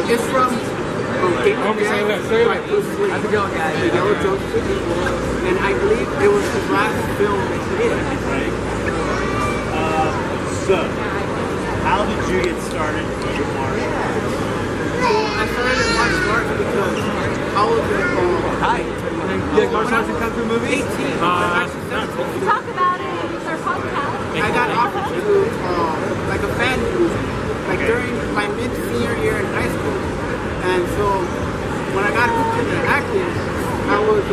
It's from Game of Death by Bruce Lee. How's it going, guys? The Yellow Jumpsuit. And I believe it was his last film he did. Right. So, how did you get started in martial arts? Well, I started in martial arts because I was Hi. You like martial arts and kung fu movies? 18. Actually 17. Talk about it. It's our podcast. I got offered to do like a fan movie, like during my mid-senior year in high school. And so when I got hooked into acting, I was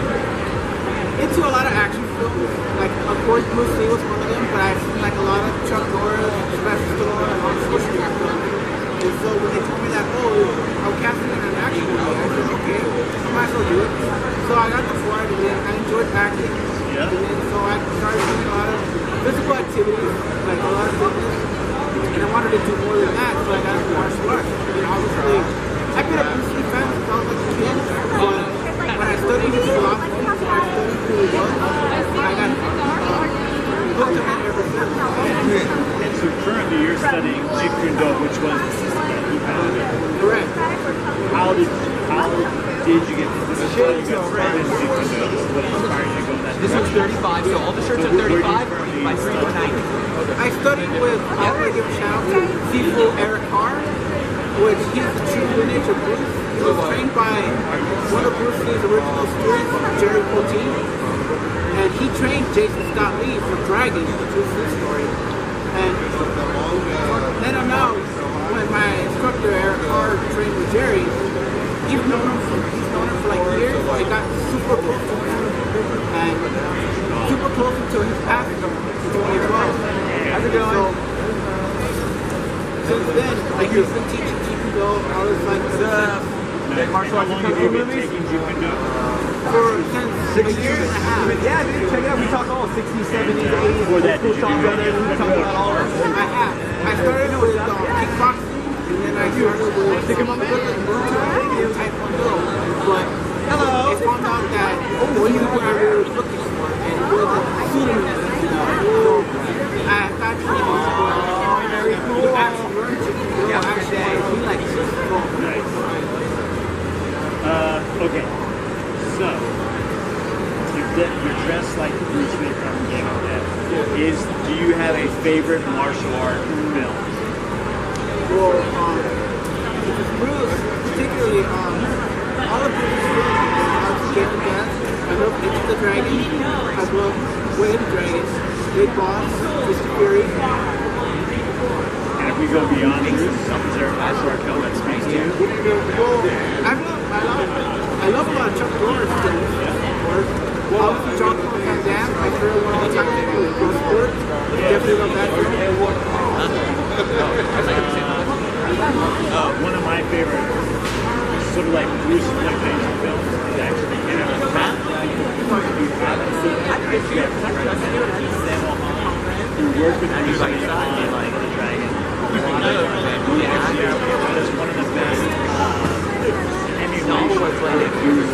into a lot of action films. Like, of course, Bruce Lee was one of them, but I've seen like a lot of Chuck Norris, Sylvester Stallone, and all sorts of stuff. And so when they told me that, I'm casting in an action movie, I said, okay, I might as well do it. So I got the part, and then I enjoyed acting. Yeah. And then so I started doing a lot of physical activities, like a lot of fitness. And I wanted to do more than that, so I got into martial arts. And obviously, I've been a Bruce Lee fan since I was like a kid, but when I studied philosophy, I studied who he was, I got hooked on it ever since. And so currently you're studying Jeet Kune Do, which was the system that he founded. Correct. How did you get this? This is how you got started in Jeet Kune Do. This is what inspired you to go in that This one's 35, so all the shirts are 35 by 390. I studied with, I want to give a shout out to Sifu Eric Carr, which he's the true lineage of Bruce. He was trained by one of Bruce Lee's original students, Jerry Poteen, and he trained Jason Scott Lee from Dragon, the Bruce Lee story. And then I know when my instructor Eric Carr trained with Jerry, he's known him for like years. They got super close to him, and super close until he passed him in 2012. How's it going? Since then, like he's been teaching Jeet Kune Do. I was like, martial arts and kung fu movies? for since 6 years and a half. Yeah, dude, check it out. We talk all 60s, 70s, 80s, old school Shawn Brothers. We talk about all of them. I have. I started with kickboxing, and then I started with Taekwondo. But I found out that what you were really looking for, and it wasn't suiting me. So I thought you were very cool. Actually learned Jeet Kune Do. Actually, we like it. Okay, so you're dressed like Bruce Lee from Game of Death. Do you have a favorite martial art film? Well, Bruce, particularly, all of Bruce's films, I love Game of Death, I love Enter the Dragon, I love Way of the Dragon, Big Boss, Mr. Fury. And if we go beyond Bruce, is there a martial art film that speaks to you? Well, I love a lot of Chuck Norris films, of course. Obviously, John Van Damme, my favorite one of the time, was Bloodsport. Definitely love that film. One of my favorite, sort of like Bruce Lee films, is actually Get Out of the Map. You work with Bruce Lee on like the Dragon. That's one of the best emulations of films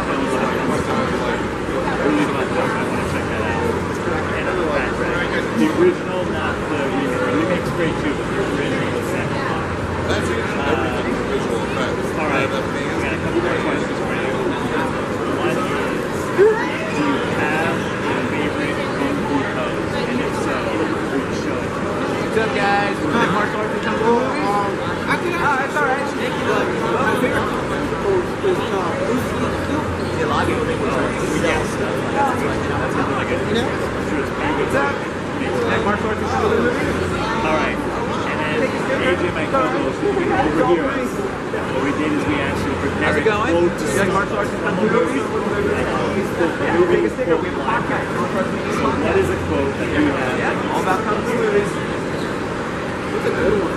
really fun. I want to check that out. And the original, not the remake. The remake's great too, but the original is second. That's everything is visual effects. All right, we got a couple more questions for you. One is, do you have a favorite kung fu pose? And if so, would you show it to us? What's up, guys? Martial arts and kung fu movies? That's alright. My favorite pose is Bruce Lee. A lot of people think we yell stuff. That's really good. You know? What's up? Martial arts and kung fu movies? All right. And then AJ, my co-host, will be over here. What we did is we actually prepared How's it going? quotes. You like martial arts and kung fu movies? Yeah, take a sticker. We have a podcast. So what is a quote that you have? Yeah, all about kung fu movies. What's a good one?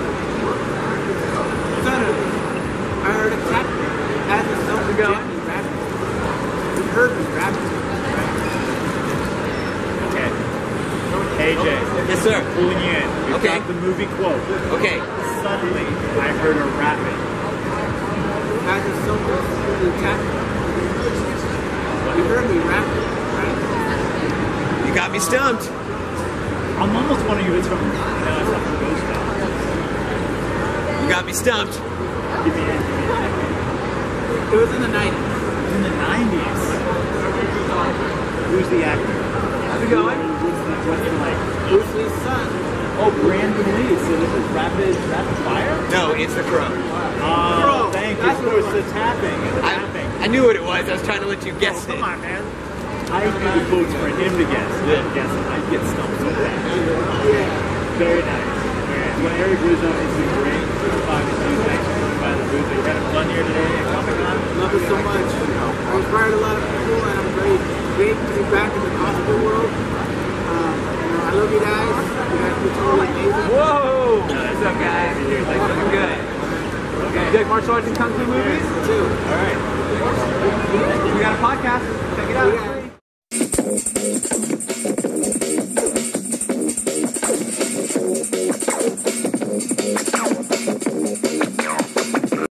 I heard a cat as a self-going. You heard me rapping. Okay. AJ. Yes, sir. Pulling you in. We've Okay. got the movie quote. Okay. Suddenly, I heard her rapping. As a self-going cat. You heard me rapping, right? You got me stumped. I'm almost wondering if it's from, it's not from Ghost Town. You got me stumped. Give me a hint. It was in the 90s. In the 90s. Who's the actor? How's it going? What's the like? Bruce Lee's son. Oh, Brandon Lee. So this is rapid fire? No, it's the Crow. Oh, thank you. That's Of course, the tapping. The tapping. I knew what it was. I was trying to let you guess it. Come on, man. I do the quotes for him to guess. Then guess it. I get stumped so fast. Very nice. Well, Eric Rizzo has been great. Talking to you. Thanks for coming by the booth. You had fun here today at Comic-Con. Love it so much. I inspired a lot of people, and I'm very great to be back in the cosplay world. I love you guys. You guys are totally amazing. Whoa! What's up, guys? Looking good. Okay. You like martial arts and kung fu movies? Too. All right. We got a podcast. Check it out.